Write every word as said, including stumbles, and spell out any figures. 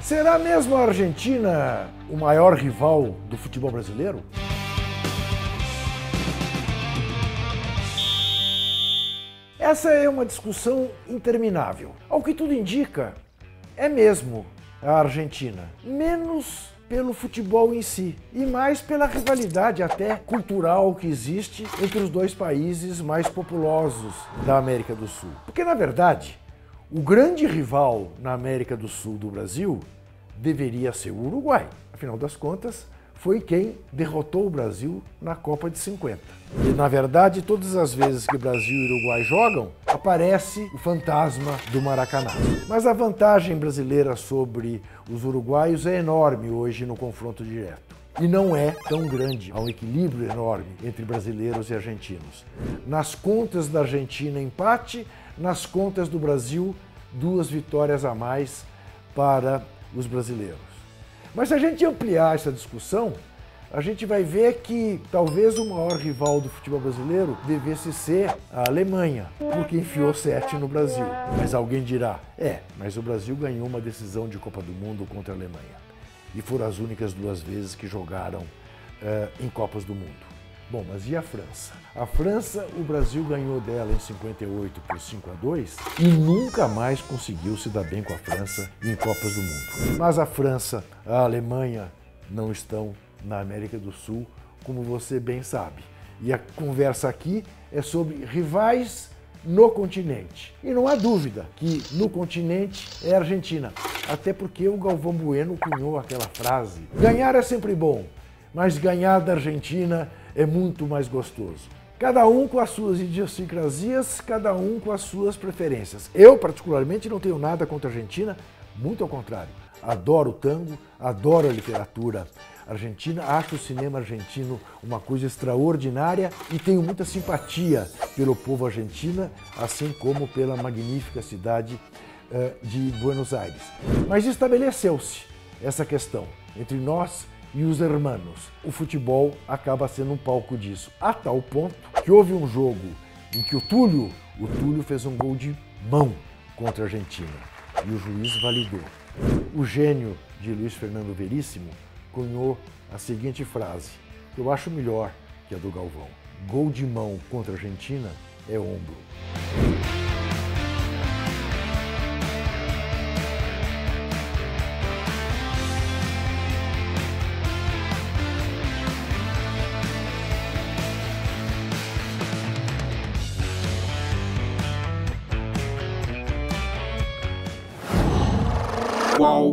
Será mesmo a Argentina o maior rival do futebol brasileiro? Essa é uma discussão interminável. Ao que tudo indica, é mesmo a Argentina, menos pelo futebol em si e mais pela rivalidade até cultural que existe entre os dois países mais populosos da América do Sul. Porque, na verdade, o grande rival na América do Sul do Brasil deveria ser o Uruguai. Afinal das contas, foi quem derrotou o Brasil na Copa de cinquenta. E, na verdade, todas as vezes que Brasil e Uruguai jogam, aparece o fantasma do Maracanã. Mas a vantagem brasileira sobre os uruguaios é enorme hoje no confronto direto. E não é tão grande, há um equilíbrio enorme entre brasileiros e argentinos. Nas contas da Argentina, empate, nas contas do Brasil, duas vitórias a mais para os brasileiros. Mas se a gente ampliar essa discussão, a gente vai ver que talvez o maior rival do futebol brasileiro devesse ser a Alemanha, porque enfiou sete no Brasil. Mas alguém dirá, é, mas o Brasil ganhou uma decisão de Copa do Mundo contra a Alemanha. E foram as únicas duas vezes que jogaram uh, em Copas do Mundo. Bom, mas e a França? A França, o Brasil ganhou dela em cinquenta e oito por cinco a dois e nunca mais conseguiu se dar bem com a França em Copas do Mundo. Mas a França, a Alemanha não estão na América do Sul, como você bem sabe. E a conversa aqui é sobre rivais no continente. E não há dúvida que no continente é a Argentina, até porque o Galvão Bueno cunhou aquela frase: ganhar é sempre bom, mas ganhar da Argentina é muito mais gostoso. Cada um com as suas idiosincrasias, cada um com as suas preferências. Eu, particularmente, não tenho nada contra a Argentina, muito ao contrário. Adoro o tango, adoro a literatura argentina, acho o cinema argentino uma coisa extraordinária e tenho muita simpatia pelo povo argentino, assim como pela magnífica cidade uh, de Buenos Aires. Mas estabeleceu-se essa questão entre nós e os hermanos. O futebol acaba sendo um palco disso, a tal ponto que houve um jogo em que o Túlio, o Túlio fez um gol de mão contra a Argentina e o juiz validou. O gênio de Luiz Fernando Veríssimo cunhou a seguinte frase, que eu acho melhor que a do Galvão: gol de mão contra a Argentina é ombro. Qual